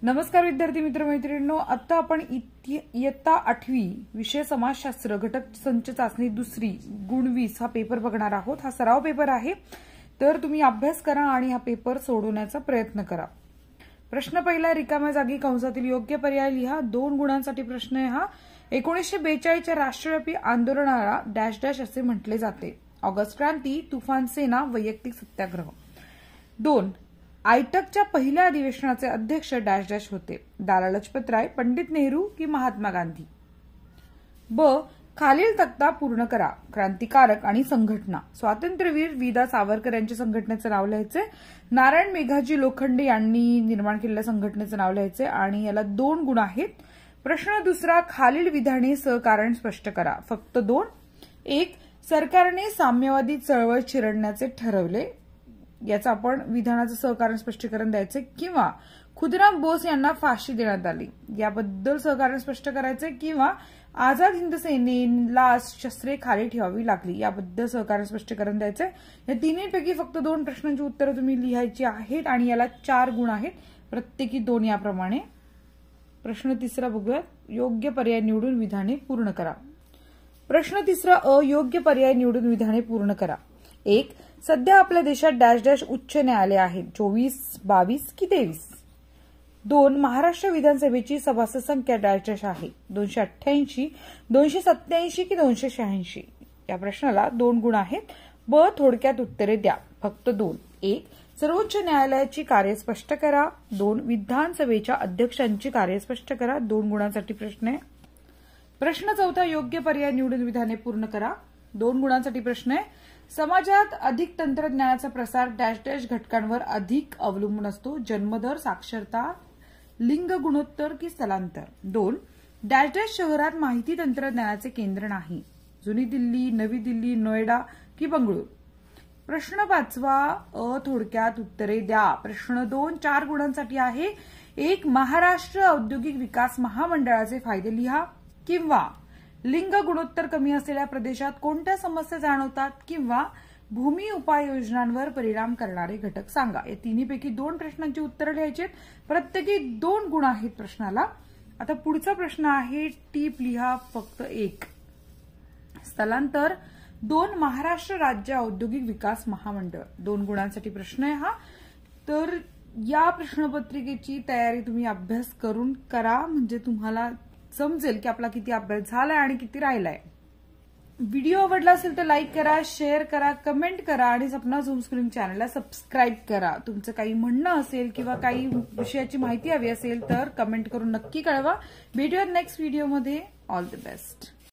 नमस्कार विद्यार्थी मित्र मैत्रिणींनो, आता आपण इयत्ता 8वी विषय समाजशास्त्र घटक संच चाचणी दुसरी गुण 20 हा पेपर बघणार आहोत। हा सराव पेपर आहे, तर तुम्ही अभ्यास करा आणि हा पेपर सोडवण्याचा प्रयत्न करा। प्रश्न पहिला, रिकाम्या जागी कंसातील योग्य पर्याय लिहा। 2 गुणांसाठी प्रश्न आहे हा। 1942 च्या राष्ट्रव्यापी आंदोलनाला डॅश डॅश असे म्हटले जाते। ऑगस्ट क्रांती, तुफान सेना, वैयक्तिक सत्याग्रह। 2. आयटकच्या पहिल्या अधिवेशनाचे अध्यक्ष डॅश डॅश होते। लाला लजपत राय, पंडित नेहरू की महात्मा गांधी। ब. खालील तक्ता पूर्ण करा। क्रांतिकारक आणि संघटना। स्वातंत्र्यवीर वि.दा. सावरकर यांच्या संघटनेचे नाव लिहायचे। नारायण मेघाजी लोखंडे यांनी निर्माण केलेल्या संघटनेचे नाव लिहायचे आणि याला 2 गुण आहेत। प्रश्न दुसरा, खालील विधाने सहकारण स्पष्ट करा। फक्त 2. 1. सरकारने साम्यवादी चळवळ चिरडण्याचे ठरवले, याचं आपण विधानाचं सहकारण स्पष्टीकरण द्यायचे। किंवा खुदिराम बोस यांना फाशी देण्यात आली, याबद्दल सहकारण स्पष्ट करायचे। किंवा आझाद हिंद सेनेला शस्त्रे खाली ठेवावी लागली, याबद्दल सहकारण स्पष्टीकरण द्यायचे। या तिन्हीपैकी फक्त 2 प्रश्नांची उत्तरं तुम्ही लिहायची आहेत आणि याला 4 गुण आहेत, प्रत्येकी 2 याप्रमाणे। प्रश्न तिसरा बघूयात, योग्य पर्याय निवडून विधाने पूर्ण करा। प्रश्न तिसरा, अयोग्य पर्याय निवडून विधाने पूर्ण करा। 1. सध्या आपल्या देशात डॅश डॅश उच्च न्यायालय आहेत, 24, 22 की 23। 2. महाराष्ट्र विधानसभेची सभासद संख्या डॅश डॅश आहे, 288, 287 की 286। या प्रश्नाला 2 गुण आहेत। ब. थोडक्यात उत्तरे द्या, फक्त 2। 1. सर्वोच्च न्यायालयाची कार्य स्पष्ट करा। 2. विधानसभेच्या अध्यक्षांची कार्य स्पष्ट करा। 2 गुणांसाठी प्रश्न आहे। प्रश्न चौथा, योग्य पर्याय निवडून विधाने पूर्ण करा। 2 गुणांसाठी प्रश्न आहे। समाजात अधिक तंत्रज्ञानाचा प्रसार डॅश डॅश घटकांवर अधिक अवलंबून असतो, जन्मदर, साक्षरता, लिंग गुणोत्तर की स्थलांतर। 2. डॅश डॅश शहरात माहिती तंत्रज्ञानाचे केंद्र नाही, जुनी दिल्ली, नवी दिल्ली, नोएडा की बंगळूर। प्रश्न पाचवा, थोडक्यात उत्तरे द्या। प्रश्न 2 4 गुणांसाठी आहे। 1. महाराष्ट्र औद्योगिक विकास महामंडळाचे फायदे लिहा। किंवा लिंग गुणोत्तर कमी असलेल्या प्रदेशात कोणत्या समस्या जाणवतात। किंवा भूमी उपाययोजनांवर परिणाम करणारे घटक सांगा। या तिन्हीपैकी 2 प्रश्नांची उत्तरं लिहायची आहेत, प्रत्येकी 2 गुण आहेत प्रश्नाला। आता पुढचा प्रश्न आहे, टीप लिहा, फक्त 1। स्थलांतर। 2. महाराष्ट्र राज्य औद्योगिक विकास महामंडळ, 2 गुणांसाठी प्रश्न आहे हा। तर या प्रश्नपत्रिकेची तयारी तुम्ही अभ्यास करून करा, म्हणजे तुम्हाला समजेल की आपला किती अभ्यास झालाय आणि किती राहिलाय। व्हिडिओ आवडला असेल तर लाईक करा, शेअर करा, कमेंट करा आणि सपना झूम स्क्रीन चॅनलला सबस्क्राईब करा। तुमचं काही म्हणणं असेल किंवा काही विषयाची माहिती हवी असेल तर कमेंट करून नक्की कळवा। भेटूयात नेक्स्ट व्हिडिओमध्ये। All the best.